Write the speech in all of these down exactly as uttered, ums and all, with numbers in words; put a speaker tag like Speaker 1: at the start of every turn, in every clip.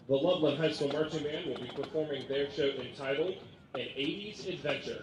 Speaker 1: The Loveland High School Marching Band will be performing their show entitled An eighties Adventure.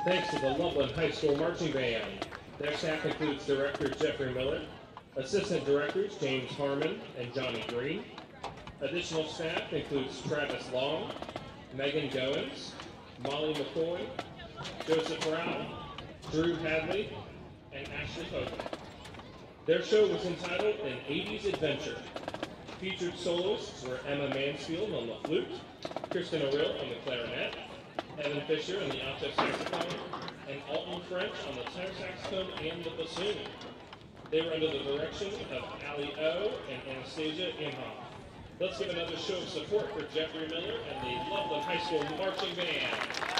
Speaker 1: Thanks to the Loveland High School Marching Band. Their staff includes Director Jeffrey Miller, Assistant Directors James Harmon and Johnny Green. Additional staff includes Travis Long, Megan Goins, Molly McCoy, Joseph Rao, Drew Hadley, and Ashley Hogan. Their show was entitled An eighties Adventure. Featured soloists were Emma Mansfield on the flute, Kristen O'Rill on the clarinet, Evan Fisher on the alto saxophone, and Alton French on the tenor saxophone and the bassoon. They were under the direction of Ali O and Anastasia Imhoff. Let's give another show of support for Jeffrey Miller and the Loveland High School Marching Band.